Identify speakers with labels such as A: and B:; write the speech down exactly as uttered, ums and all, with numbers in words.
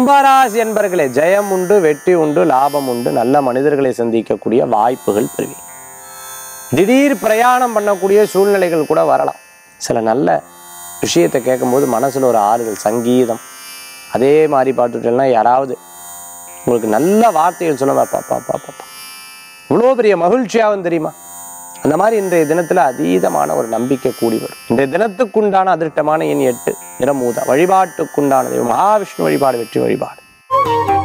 A: கும்பராசி என்பர்களே, ஜெயம் உண்டு, வெற்றி உண்டு, லாபம் உண்டு, நல்ல மனிதர்களை சந்திக்கக்கூடிய வாய்ப்புகள் பெறுவீங்க. திடீர் பிரயாணம் பண்ணக்கூடிய சூழ்நிலைகள் கூட வரலாம். சில நல்ல விஷயத்தை கேட்கும்போது மனசுல ஒரு ஆறுதல். சங்கீதம் அதே மாதிரி பார்த்துட்டேன்னா யாராவது உங்களுக்கு நல்ல வார்த்தைகள் சொன்னா பாப்பா பாப்பா இவ்வளோ பெரிய மகிழ்ச்சியாகும் தெரியுமா? அந்த மாதிரி இன்றைய தினத்துல அதீதமான ஒரு நம்பிக்கை கூடி வரும். இன்றைய தினத்துக்குண்டான அதிர்ஷ்டமான எண் எட்டு, நிறமூதா. வழிபாட்டுக்குண்டானது மகாவிஷ்ணு வழிபாடு, வெற்றி வழிபாடு.